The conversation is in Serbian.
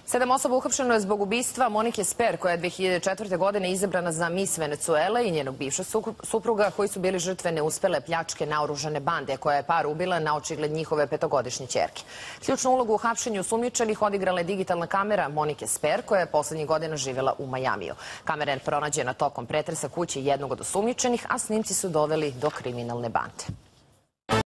7 osoba uhapšeno je zbog ubistva Monike Sper, koja je 2004. godine izabrana za Miss Venecuele, i njenog bivšeg supruga, koji su bili žrtve neuspele pljačke naoružane bande, koja je par ubila na očigled njihove petogodišnje ćerke. Ključnu ulogu u hapšenju osumnjičenih odigrala je digitalna kamera Monike Sper, koja je poslednjih godina živela u Majamiju. Kamera je pronađena tokom pretresa kuće jednog od osumnjičenih, a snimci su doveli do kriminalne bande.